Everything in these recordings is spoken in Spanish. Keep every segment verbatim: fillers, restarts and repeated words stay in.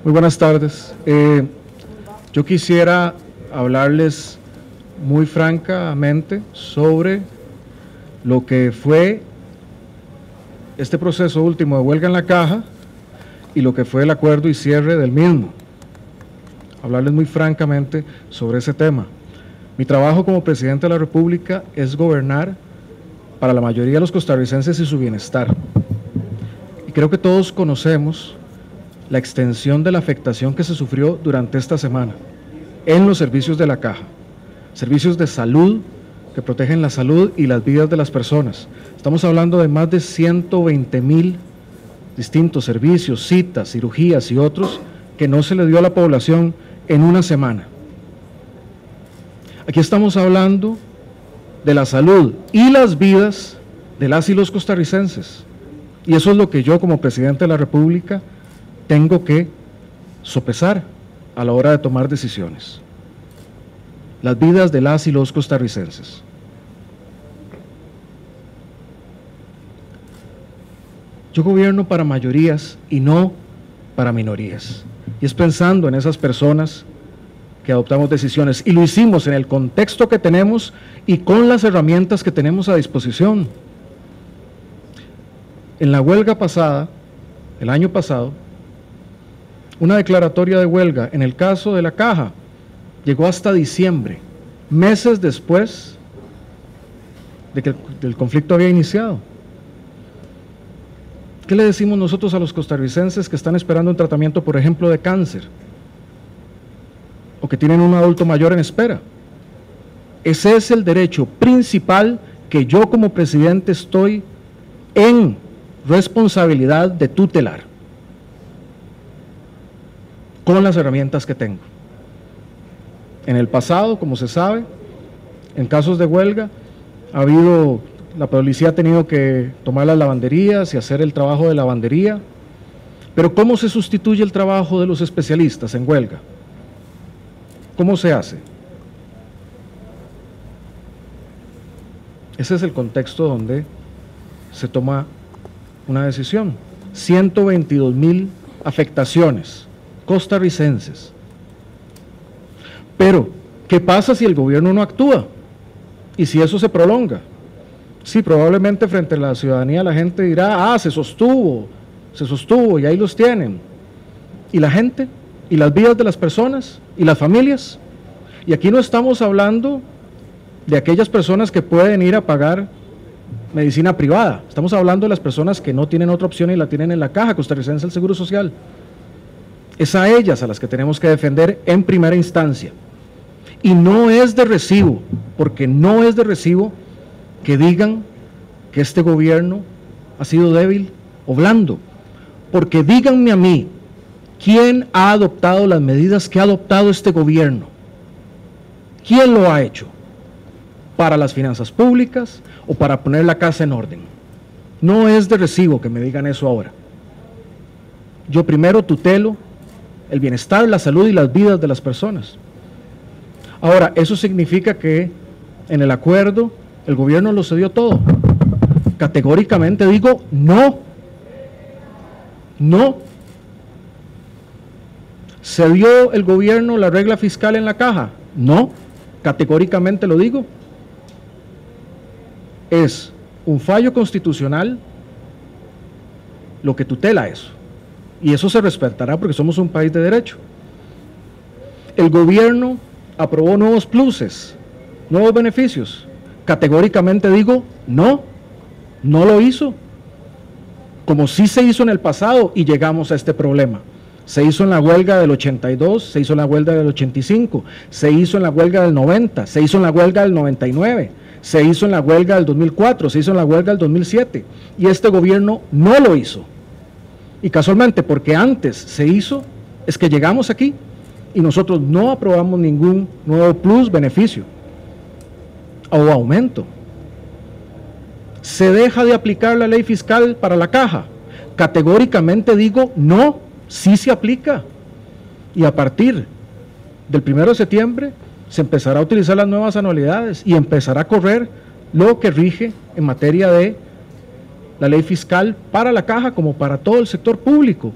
Muy buenas tardes. Eh, yo quisiera hablarles muy francamente sobre lo que fue este proceso último de huelga en la Caja y lo que fue el acuerdo y cierre del mismo. Hablarles muy francamente sobre ese tema. Mi trabajo como presidente de la República es gobernar para la mayoría de los costarricenses y su bienestar. Y creo que todos conocemos la extensión de la afectación que se sufrió durante esta semana en los servicios de la Caja, servicios de salud que protegen la salud y las vidas de las personas. Estamos hablando de más de ciento veinte mil distintos servicios, citas, cirugías y otros que no se le dio a la población en una semana. Aquí estamos hablando de la salud y las vidas de las y los costarricenses, y eso es lo que yo como presidente de la República tengo que sopesar a la hora de tomar decisiones. Las vidas de las y los costarricenses. Yo gobierno para mayorías y no para minorías. Y es pensando en esas personas que adoptamos decisiones. Y lo hicimos en el contexto que tenemos y con las herramientas que tenemos a disposición. En la huelga pasada, el año pasado, una declaratoria de huelga en el caso de la Caja llegó hasta diciembre, meses después de que el conflicto había iniciado. ¿Qué le decimos nosotros a los costarricenses que están esperando un tratamiento, por ejemplo, de cáncer? O que tienen un adulto mayor en espera. Ese es el derecho principal que yo como presidente estoy en responsabilidad de tutelar, con las herramientas que tengo. En el pasado, como se sabe, en casos de huelga, ha habido, la policía ha tenido que tomar las lavanderías y hacer el trabajo de lavandería, pero ¿cómo se sustituye el trabajo de los especialistas en huelga? ¿Cómo se hace? Ese es el contexto donde se toma una decisión. ciento veintidós mil afectaciones costarricenses. Pero, ¿qué pasa si el gobierno no actúa? Y si eso se prolonga. Sí, probablemente frente a la ciudadanía la gente dirá, ah, se sostuvo, se sostuvo y ahí los tienen. ¿Y la gente? ¿Y las vidas de las personas? ¿Y las familias? Y aquí no estamos hablando de aquellas personas que pueden ir a pagar medicina privada. Estamos hablando de las personas que no tienen otra opción y la tienen en la Caja Costarricense del Seguro Social. Es a ellas a las que tenemos que defender en primera instancia. Y no es de recibo, porque no es de recibo que digan que este gobierno ha sido débil o blando. Porque díganme a mí, ¿quién ha adoptado las medidas que ha adoptado este gobierno? ¿Quién lo ha hecho? ¿Para las finanzas públicas o para poner la casa en orden? No es de recibo que me digan eso ahora. Yo primero tutelo el bienestar, la salud y las vidas de las personas. Ahora, eso significa que en el acuerdo el gobierno lo cedió todo. Categóricamente digo no. No. ¿Cedió el gobierno la regla fiscal en la Caja? No. Categóricamente lo digo. Es un fallo constitucional lo que tutela eso. Y eso se respetará porque somos un país de derecho. El gobierno aprobó nuevos pluses, nuevos beneficios. Categóricamente digo, no, no lo hizo. Como sí se hizo en el pasado y llegamos a este problema. Se hizo en la huelga del ochenta y dos, se hizo en la huelga del ochenta y cinco, se hizo en la huelga del noventa, se hizo en la huelga del noventa y nueve, se hizo en la huelga del dos mil cuatro, se hizo en la huelga del dos mil siete. Y este gobierno no lo hizo. Y casualmente, porque antes se hizo, es que llegamos aquí y nosotros no aprobamos ningún nuevo plus, beneficio o aumento. ¿Se deja de aplicar la ley fiscal para la Caja? Categóricamente digo, no, sí se aplica. Y a partir del primero de septiembre se empezará a utilizar las nuevas anualidades y empezará a correr lo que rige en materia de la ley fiscal para la Caja como para todo el sector público.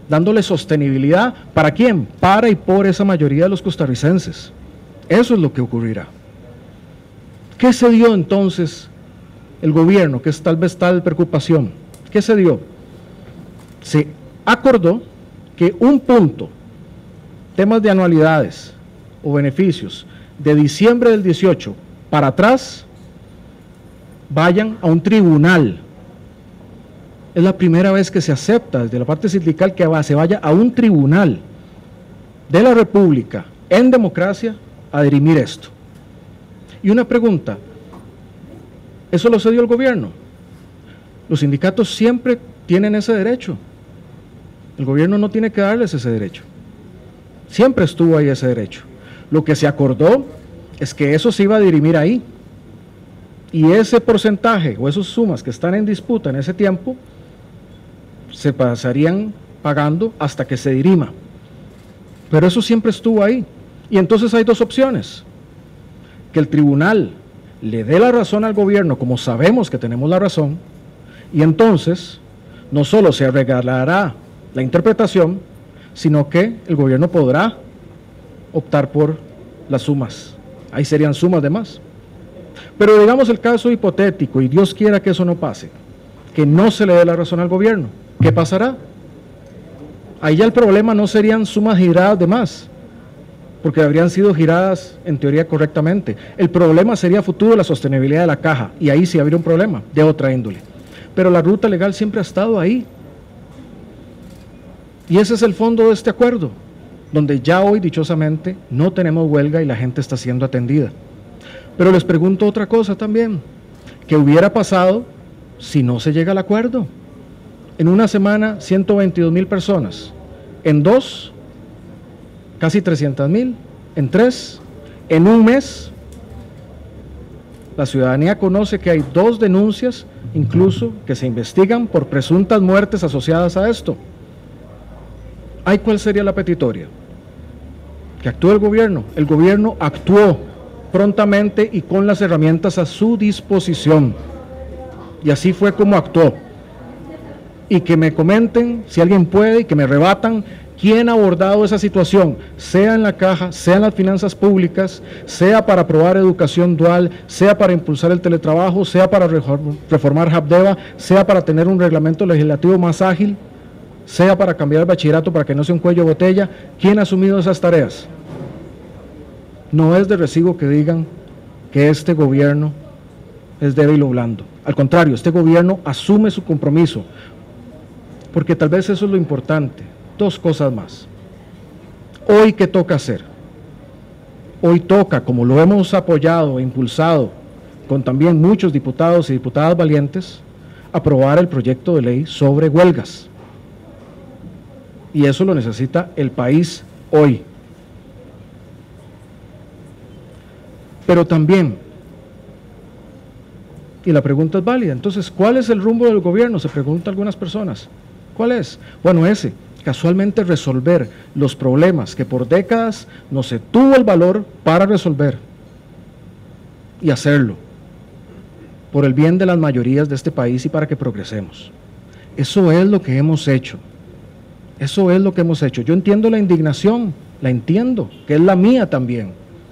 dándole sostenibilidad. ¿Para quién? Para y por esa mayoría de los costarricenses. Eso es lo que ocurrirá. ¿Qué se dio entonces el gobierno, que es tal vez tal preocupación? ¿Qué se dio? Se acordó que un punto, temas de anualidades o beneficios, de diciembre del dieciocho para atrás, vayan a un tribunal. Es la primera vez que se acepta desde la parte sindical que va, se vaya a un tribunal de la República en democracia a dirimir esto. Y una pregunta, ¿eso lo cedió el gobierno? Los sindicatos siempre tienen ese derecho. El gobierno no tiene que darles ese derecho. Siempre estuvo ahí ese derecho. Lo que se acordó es que eso se iba a dirimir ahí. Y ese porcentaje o esas sumas que están en disputa en ese tiempo se pasarían pagando hasta que se dirima. Pero eso siempre estuvo ahí. Y entonces hay dos opciones. Que el tribunal le dé la razón al gobierno, como sabemos que tenemos la razón, y entonces no solo se arreglará la interpretación, sino que el gobierno podrá optar por las sumas. Ahí serían sumas de más. Pero digamos el caso hipotético, y Dios quiera que eso no pase, que no se le dé la razón al gobierno. ¿Qué pasará? Ahí ya el problema no serían sumas giradas de más, porque habrían sido giradas en teoría correctamente. El problema sería futuro la sostenibilidad de la caja, y ahí sí habría un problema de otra índole. Pero la ruta legal siempre ha estado ahí. Y ese es el fondo de este acuerdo, donde ya hoy dichosamente no tenemos huelga y la gente está siendo atendida. Pero les pregunto otra cosa también, ¿qué hubiera pasado si no se llega al acuerdo? En una semana, ciento veintidós mil personas, en dos, casi trescientas mil, en tres, en un mes, la ciudadanía conoce que hay dos denuncias, incluso que se investigan por presuntas muertes asociadas a esto. ¿Ay, cuál sería la petitoria? Que actúe el gobierno. El gobierno actuó prontamente y con las herramientas a su disposición. Y así fue como actuó. Y que me comenten, si alguien puede, y que me rebatan, quién ha abordado esa situación, sea en la caja, sea en las finanzas públicas, sea para aprobar educación dual, sea para impulsar el teletrabajo, sea para reformar Habdeba, sea para tener un reglamento legislativo más ágil, sea para cambiar el bachillerato para que no sea un cuello de botella. ¿Quién ha asumido esas tareas? No es de recibo que digan que este gobierno es débil o blando. Al contrario, este gobierno asume su compromiso, porque tal vez eso es lo importante. Dos cosas más. Hoy, ¿qué toca hacer? Hoy toca, como lo hemos apoyado e impulsado con también muchos diputados y diputadas valientes, aprobar el proyecto de ley sobre huelgas. Y eso lo necesita el país hoy. Pero también, y la pregunta es válida, entonces, ¿cuál es el rumbo del gobierno? Se preguntan algunas personas. ¿Cuál es? Bueno, ese, casualmente resolver los problemas que por décadas no se tuvo el valor para resolver y hacerlo por el bien de las mayorías de este país y para que progresemos. Eso es lo que hemos hecho. Eso es lo que hemos hecho. Yo entiendo la indignación, la entiendo, que es la mía también.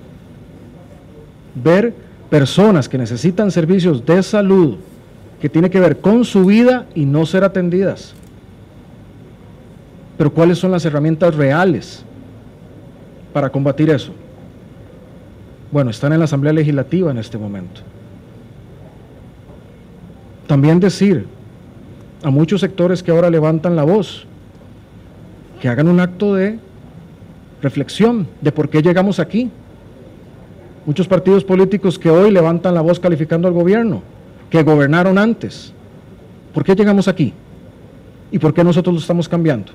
Ver personas que necesitan servicios de salud, que tiene que ver con su vida y no ser atendidas. Pero ¿cuáles son las herramientas reales para combatir eso? Bueno, están en la Asamblea Legislativa en este momento. También decir a muchos sectores que ahora levantan la voz, que hagan un acto de reflexión de por qué llegamos aquí. Muchos partidos políticos que hoy levantan la voz calificando al gobierno, que gobernaron antes. ¿Por qué llegamos aquí? ¿Y por qué nosotros lo estamos cambiando?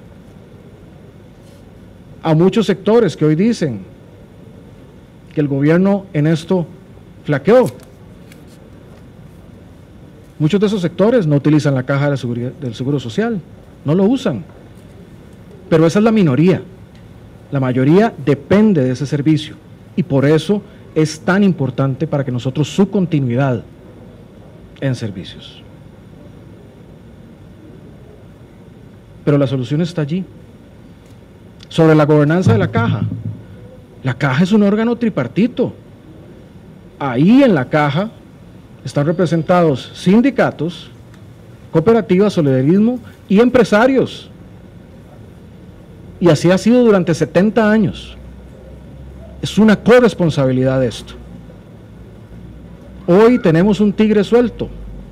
A muchos sectores que hoy dicen que el gobierno en esto flaqueó. Muchos de esos sectores no utilizan la caja de la seguridad, del Seguro Social, no lo usan. Pero esa es la minoría. La mayoría depende de ese servicio y por eso es tan importante para que nosotros su continuidad en servicios. Pero la solución está allí, Sobre la gobernanza de la caja. La caja es un órgano tripartito. Ahí en la caja están representados sindicatos, cooperativas, solidarismo y empresarios. Y así ha sido durante setenta años. Es una corresponsabilidad esto. Hoy tenemos un tigre suelto.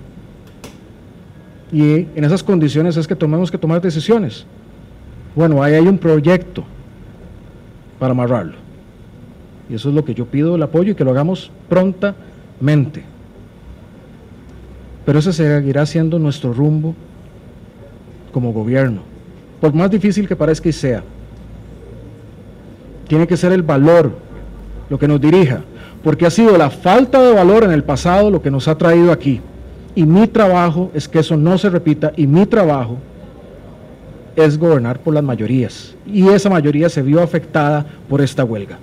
Y en esas condiciones es que tenemos que tomar decisiones. Bueno, ahí hay un proyecto para amarrarlo. Y eso es lo que yo pido, el apoyo, y que lo hagamos prontamente. Pero ese seguirá siendo nuestro rumbo como gobierno. Por más difícil que parezca y sea, tiene que ser el valor lo que nos dirija, porque ha sido la falta de valor en el pasado lo que nos ha traído aquí. Y mi trabajo es que eso no se repita, y mi trabajo es gobernar por las mayorías. Y esa mayoría se vio afectada por esta huelga.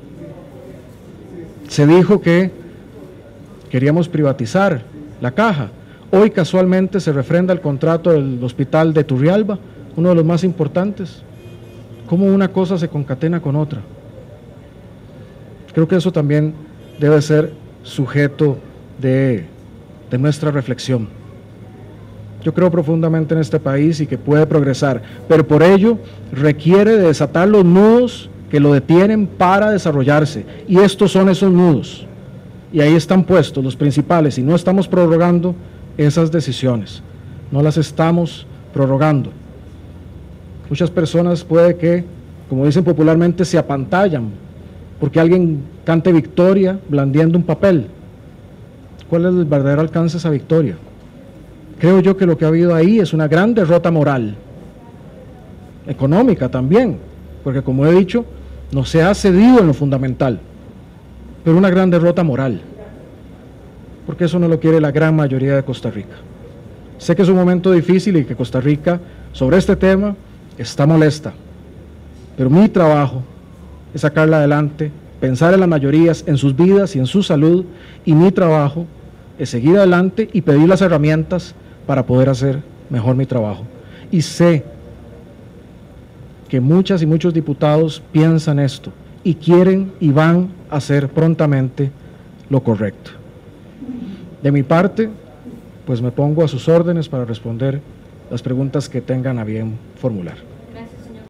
Se dijo que queríamos privatizar la caja. Hoy casualmente se refrenda el contrato del hospital de Turrialba, uno de los más importantes. ¿Cómo una cosa se concatena con otra? Creo que eso también debe ser sujeto de, de nuestra reflexión. Yo creo profundamente en este país y que puede progresar, pero por ello requiere de desatar los nudos que lo detienen para desarrollarse, y estos son esos nudos, y ahí están puestos los principales, y no estamos prorrogando esas decisiones, no las estamos prorrogando. Muchas personas puede que, como dicen popularmente, se apantallan porque alguien cante victoria blandiendo un papel. ¿Cuál es el verdadero alcance de esa victoria? Creo yo que lo que ha habido ahí es una gran derrota moral, económica también, porque como he dicho, no se ha cedido en lo fundamental, pero una gran derrota moral, porque eso no lo quiere la gran mayoría de Costa Rica. Sé que es un momento difícil y que Costa Rica sobre este tema está molesta, pero mi trabajo es sacarla adelante, pensar en las mayorías, en sus vidas y en su salud, y mi trabajo es seguir adelante y pedir las herramientas para poder hacer mejor mi trabajo. Y sé que muchas y muchos diputados piensan esto y quieren y van a hacer prontamente lo correcto. De mi parte, pues me pongo a sus órdenes para responder las preguntas que tengan a bien formular.